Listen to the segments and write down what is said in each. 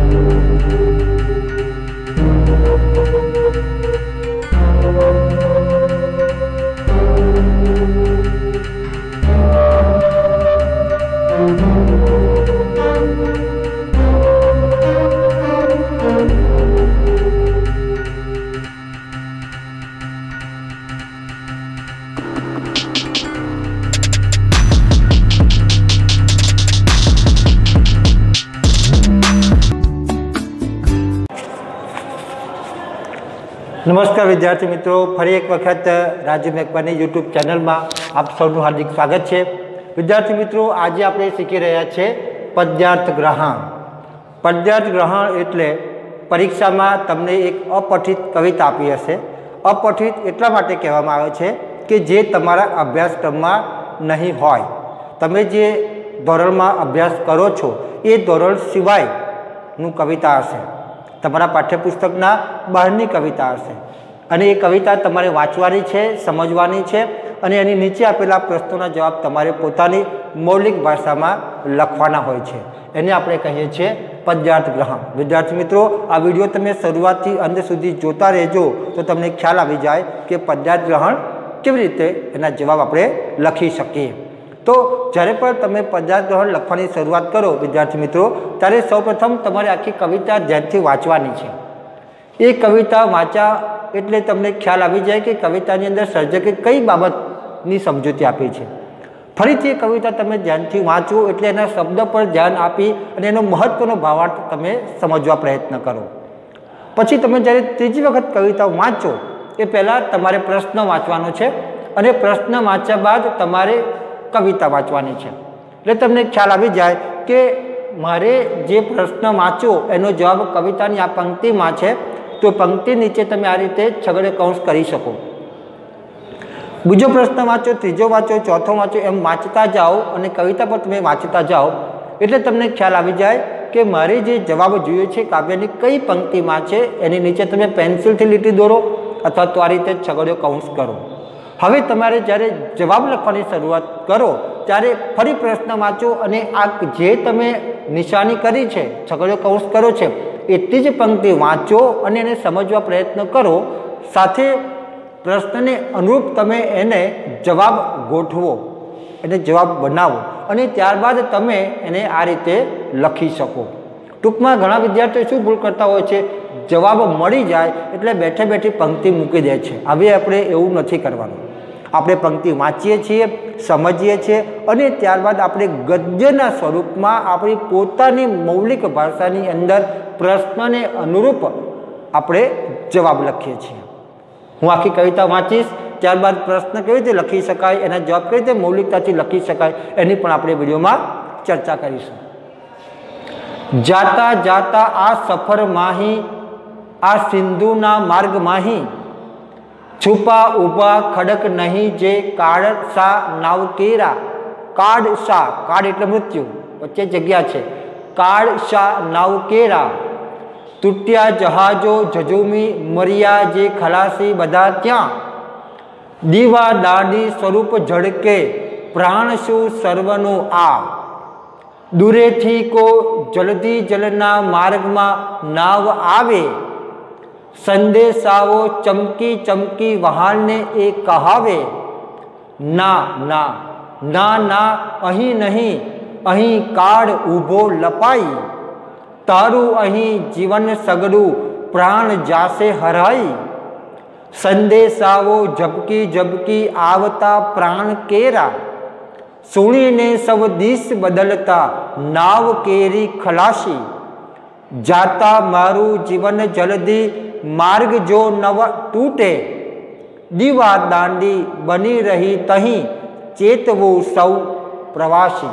नमस्कार विद्यार्थी मित्रों, फरी एक वखत राजू मेकवानी यूट्यूब चैनल में आप सबनु हार्दिक स्वागत है। विद्यार्थी मित्रों, आज आप शीखी रहा है पद्यार्थ ग्रहण। पद्यार्थ ग्रहण एटले परीक्षा में तमने एक अपठित कविता आपी हशे। अपठित एटला माटे कहेवामां आवे छे कि जे तमारा अभ्यासक्रम में नहीं होय। तमे जे धोरण में अभ्यास करो छो ए धोरण सिवायनु कविता हशे, तमारा पाठ्यपुस्तकना बहारनी कविता हशे अने ए कविता तमारे वांचवानी छे, समझवानी छे अने एनी नीचे आपेला प्रश्नोना जवाब तमारे पोतानी मौलिक भाषामां लखवाना होय छे। एने आपणे कहीए छीए पद्यार्थ ग्रहण। विद्यार्थी मित्रों, आ विडियो तमे शरूआतथी अंत सुधी जोता रहेजो तो तमने ख्याल आवी जाय कि पद्यार्थ ग्रहण केवी रीते एना जवाब आपणे लखी शकीए। तो જ્યારે પણ તમે પદ્યાર્થ ગ્રહણ લખવાની શરૂઆત કરો વિદ્યાર્થી મિત્રો, ત્યારે સૌપ્રથમ તમારે આખી કવિતા ધ્યાનથી વાંચવાની છે। એ કવિતા વાંચ્યા એટલે તમને ખ્યાલ આવી જાય કે કવિતાની અંદર સર્જકે કઈ બાબતની સમજૂતી આપી છે। ફરીથી એ કવિતા તમે ધ્યાનથી વાંચો એટલે એના શબ્દ પર ધ્યાન આપી અને એનો મહત્વનો ભાવાર્થ તમે સમજવા પ્રયત્ન કરો। પછી તમે જ્યારે ત્રીજી વખત કવિતા વાંચો એ પહેલાં તમારે પ્રશ્ન વાંચવાનો છે અને પ્રશ્ન વાંચ્યા બાદ તમારે कविता वाँचवानी है। એટલે તમને ખ્યાલ આવી જાય કે મારે જે પ્રશ્ન વાંચો એનો જવાબ કવિતાની આ પંક્તિમાં છે, તો પંક્તિ નીચે તમે આ રીતે છગડે કૌંસ કરી શકો। બીજો પ્રશ્ન વાંચો, ત્રીજો વાંચો, ચોથો વાંચો, એમ વાંચતા જાઓ અને કવિતા પર તમે વાંચતા જાઓ એટલે તમને ખ્યાલ આવી જાય કે મારે જે જવાબ જોઈએ છે કાવ્યની કઈ પંક્તિમાં છે એની નીચે તમે પેન્સિલથી લીટી દોરો અથવા તો આ રીતે છગડે કૌંસ કરો। હવે તમારે જ્યારે જવાબ લખવાની શરૂઆત કરો ત્યારે ફરી પ્રશ્ન વાંચો અને આ જે તમે નિશાની કરી છે, છગડીયો કૌંસ કર્યો છે, એટલી જ પંક્તિ વાંચો અને એને સમજવા પ્રયત્ન કરો। સાથે પ્રશ્નને અનુરૂપ તમે એને જવાબ ગોઠવો, એને જવાબ બનાવો અને ત્યારબાદ તમે એને આ રીતે લખી શકો। ટૂંકમાં ઘણા વિદ્યાર્થીઓ શું ભૂલ કરતા હોય છે, જવાબ મળી જાય એટલે બેઠે બેઠી પંક્તિ મૂકી દે છે। હવે આપણે એવું નથી કરવાનું। આપણે પંક્તિ વાંચીએ છીએ, સમજીએ છીએ અને ત્યારબાદ આપણે ગદ્યના સ્વરૂપમાં આપણી પોતાની મૌલિક ભાષાની અંદર પ્રશ્નને અનુરૂપ આપણે જવાબ લખીએ છીએ। હું આખી કવિતા વાંચીશ, ત્યારબાદ પ્રશ્ન કેવી રીતે લખી શકાય, એના જવાબ કેવી રીતે મૌલિકતાથી લખી શકાય એની પણ આપણે વિડીયોમાં ચર્ચા કરીશું। જાતા જાતા આ સફર માહી, આ સિંધુના માર્ગ માહી, છુપા ઉભા ખડક નહીં જે કાળ સા નાવ કેરા। કાળ સા, કાળ એટલે મૃત્યુ, વચ્ચે જગ્યા છે, કાળ સા નાવ કેરા। તૂટ્યા જહાજો ઝઝુમી, મર્યા જે ખલાસી બધા ત્યાં। દીવા દાંડી સ્વરૂપ ઝળકે, પ્રાણ શું સર્વનું આ। દૂરેથી કો જલ્દી જલના માર્ગમાં નાવ આવે। संदेशाओ चमकी चमकी वहाल ने ए कहावे। ना ना ना ना अहीं नहीं, अहीं काળ ऊभो लपाई। तारू अहीं जीवन सगड़ू, प्राण जासे हराई। संदेशाओ झपकी झपकी आवता प्राण केरा। सुनी ने सब दिश बदलता, नाव केरी खलासी। जाता मारू जीवन जल्दी, मार्ग जो नव टूटे। दीवा दांडी बनी रही तहीं, चेतवो सौ प्रवासी।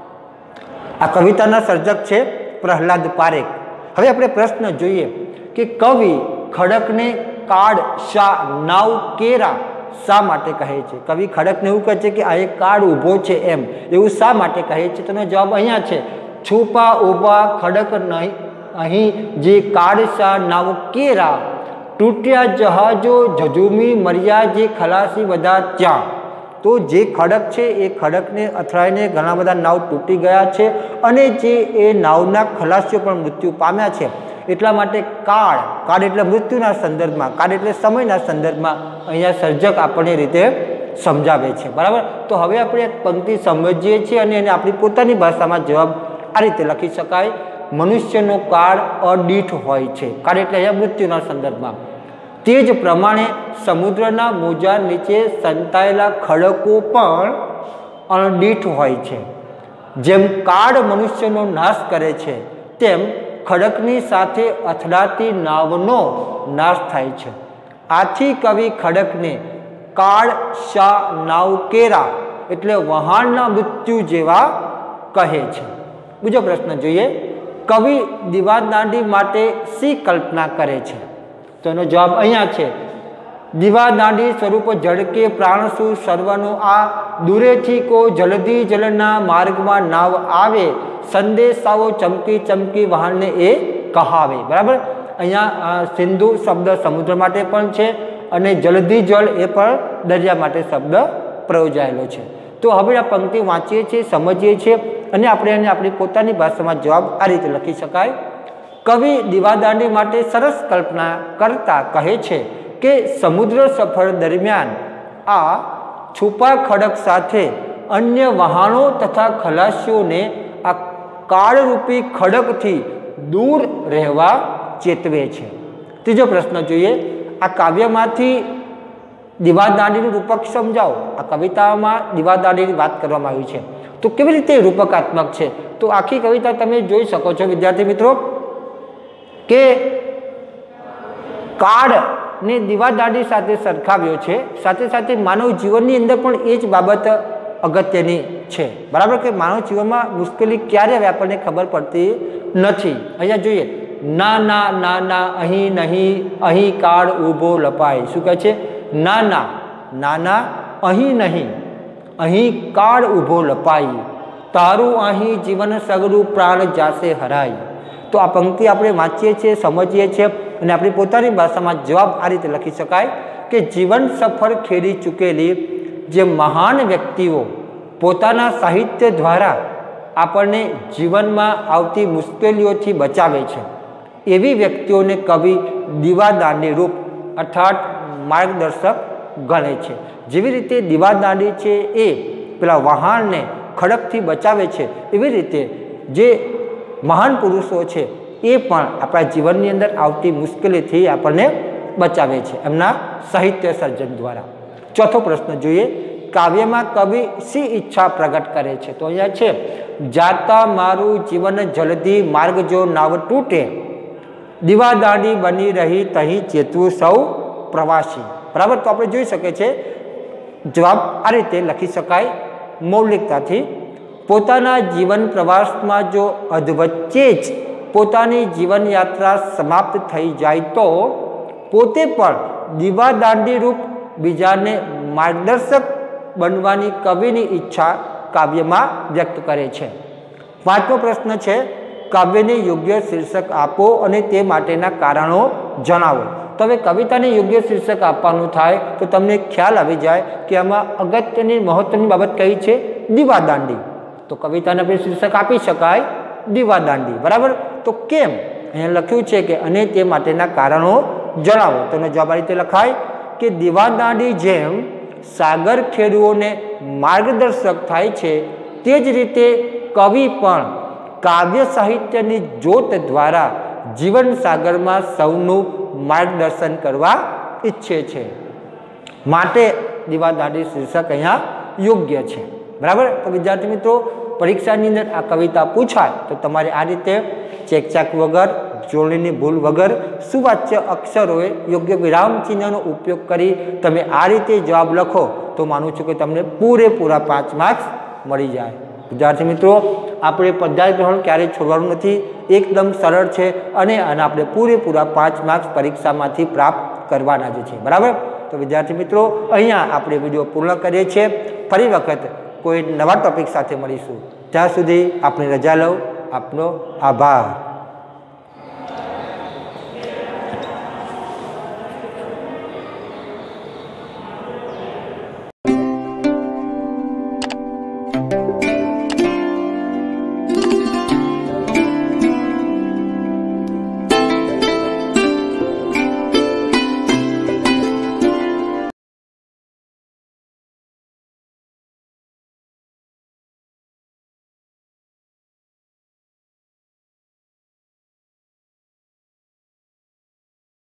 आ कविताना सर्जक छे प्रहलाद पारेख। हवे आपणे प्रश्न जोईए कि कवि खड़कने काळ शा नाव केरा शा माटे कहे छे। कवि खड़कने एवुं कहे छे कि आ एक काळ ऊभो छे एम, एवुं शा माटे कहे छे? तेनो जवाब अहींया छे, छुपा उभा खड़क नहीं, अहीं जे काळसा नाव केरा। તૂટ્યા જહાજો ઝઝુમી, મર્યા જે ખલાસી બધા ત્યાં। तो जे खड़क है ए खड़क ने અથડાઈને घણા બધા नाव तूटी गया है અને જે એ नावना खलासीओ पण मृत्यु पाम्या छे। એટલા માટે કાળ કાળ એટલે મૃત્યુના સંદર્ભમાં, કાળ એટલે સમયના સંદર્ભમાં અહીંયા સર્જક આપણને રીતે સમજાવે છે। બરાબર, તો હવે આપણે એક પંક્તિ સમજીએ છીએ અને એને આપણી પોતાની ભાષામાં જવાબ આ રીતે લખી શકાય। મનુષ્યનો કાળ અડીઠ હોય છે, કાળ એટલે અહીંયા મૃત્યુના સંદર્ભમાં। તે જ પ્રમાણે સમુદ્રના મોજા નીચે સંતાયેલા ખડકો પણ અડીઠ હોય છે। જેમ કાળ મનુષ્યનો નાશ કરે છે તેમ ખડકની સાથે અથડાતી નાવનો નાશ થાય છે। આથી કવિ ખડકને કાળ શા નાવ કેરા એટલે વહાણના મૃત્યુ જેવા કહે છે। બીજો પ્રશ્ન જોઈએ, કવિ દીવાદાંડી માટે શી કલ્પના કરે છે? તો એનો જવાબ અહીંયા છે, દીવાદાંડી સ્વરૂપ ઝળકે પ્રાણસુ સર્વનો આ દૂરેથી કો જલદી જલના માર્ગમાં નાવ આવે સંદેશાઓ ચમકી ચમકી વહાણને એ કહાવે। બરાબર, અહીંયા સિંધુ શબ્દ સમુદ્ર માટે પણ છે અને જલદી જળ એ પણ દરિયા માટે શબ્દ પ્રયોજાયેલો છે। તો હવે આ પંક્તિ વાંચીએ છીએ, સમજીએ છીએ અને આપણે એને આપણી પોતાની ભાષામાં જવાબ આ રીતે લખી શકાય। કવિ દીવાદાંડી માટે સરસ કલ્પના કરતા કહે છે કે સમુદ્ર સફર દરમિયાન આ છુપા ખડક સાથે અન્ય વહાણો તથા ખલાસીઓને આ કાળરૂપી ખડકથી દૂર રહેવા ચેતવે છે। ત્રીજો પ્રશ્ન જોઈએ, આ કાવ્યમાંથી દીવાદાંડીનું રૂપક સમજાવો। આ કવિતામાં દીવાદાંડીની વાત કરવામાં આવી છે, તો કેવી રીતે રૂપકાત્મક છે? તો આખી કવિતા તમે જોઈ શકો છો વિદ્યાર્થી મિત્રો કે કાળને દીવાદાંડી સાથે સરખાવ્યો છે, સાથે સાથે માનવ જીવનની અંદર પણ એ જ બાબત અગત્યની છે। બરાબર, કે માનવ જીવનમાં મુશ્કેલી ક્યારે આવે આપણને ખબર પડતી નથી। અહીંયા જોઈએ, ના ના ના ના અહીં નહીં, અહીં કાળ ઊભો લપાય। શું કહે છે? ના ના ના ના અહીં નહીં, અહીં કાળ ઊભો લપાય, તારું અહીં જીવન સગડું પ્રાણ જાશે હરાય। તો આ પંક્તિ આપણે વાંચીએ છીએ, સમજીએ છીએ અને આપણી પોતાની ભાષામાં જવાબ આ રીતે લખી શકાય કે જીવન સફર ખેડી ચૂકેલી જે મહાન વ્યક્તિઓ પોતાના સાહિત્ય દ્વારા આપણને જીવનમાં આવતી મુશ્કેલીઓથી બચાવે છે, એવી વ્યક્તિઓને કવિ દીવાદાંડી રૂપ અર્થાત માર્ગદર્શક ગણે છે। જેવી રીતે દીવાદાંડી છે એ પેલા વહાણને ખડકથી બચાવે છે, એવી રીતે જે મહાન પુરુષો છે એ પણ આપણા જીવનની અંદર આવતી મુશ્કેલીથી આપણને બચાવે છે એમના સાહિત્ય સર્જન દ્વારા। ચોથો પ્રશ્ન જોઈએ, કાવ્યમાં કવિ શી ઈચ્છા પ્રગટ કરે છે? તો અહીંયા છે, જાતા મારું જીવન જલ્દી માર્ગ જો નાવ તૂટે, દીવાદાંડી બની રહી તહીં ચેતવું સૌ પ્રવાસી। બરાબર, તો આપણે જોઈ શકીએ છીએ જવાબ આ રીતે લખી શકાય મૌલિકતાથી। પોતાના જીવન પ્રવાસમાં જો અધવચ્ચે જ પોતાની જીવન યાત્રા સમાપ્ત થઈ જાય તો પોતે પણ દીવાદાંડી રૂપ બીજાને માર્ગદર્શક બનવાની કવિની ઈચ્છા કાવ્યમાં વ્યક્ત કરે છે। પાંચમો પ્રશ્ન છે, કાવ્યને યોગ્ય શીર્ષક આપો અને તે માટેના કારણો જણાવો। તો હવે કવિતાને યોગ્ય શીર્ષક આપવાનું થાય તો તમને ખ્યાલ આવી જાય કે આમાં અગત્યની મહત્વની બાબત કઈ છે? દીવાદાંડી। તો કવિતાને આપણે શીર્ષક આપી શકાય દીવાદાંડી। બરાબર, તો કેમ? અહીંયા લખ્યું છે કે અને તે માટેના કારણો જણાવો। તો એનો જવાબ આ રીતે લખાય કે દીવાદાંડી જેમ સાગર ખેડૂઓને માર્ગદર્શક થાય છે તે જ રીતે કવિ પણ કાવ્ય સાહિત્યની જ્યોત દ્વારા જીવન સાગરમાં સૌનું માર્ગદર્શન કરવા ઈચ્છે છે, માટે દીવાદાંડી શીર્ષક અહીંયા યોગ્ય છે। બરાબર, તો વિદ્યાર્થી મિત્રો પરીક્ષાની અંદર આ કવિતા પૂછાય તો તમારે આ રીતે ચેકચાક વગર, જોડણીની ભૂલ વગર સુવાચ્ય અક્ષરોએ યોગ્ય વિરામ ચિહ્નનો ઉપયોગ કરી તમે આ રીતે જવાબ લખો તો માનું છું કે તમને પૂરેપૂરા 5 માર્ક્સ મળી જાય। વિદ્યાર્થી મિત્રો આપણે પદ્ધતિ ગ્રહણ ક્યારેય છોડવાનું નથી, એકદમ સરળ છે અને આપણે પૂરેપૂરા 5 માર્ક્સ પરીક્ષામાંથી પ્રાપ્ત કરવાના જ છે। બરાબર, તો વિદ્યાર્થી મિત્રો અહીંયા આપણે વિડીયો પૂર્ણ કરીએ છીએ। ફરી વખત કોઈ નવા ટોપિક સાથે મળીશું, ત્યાં સુધી આપણે રજા લો। આપનો આભાર।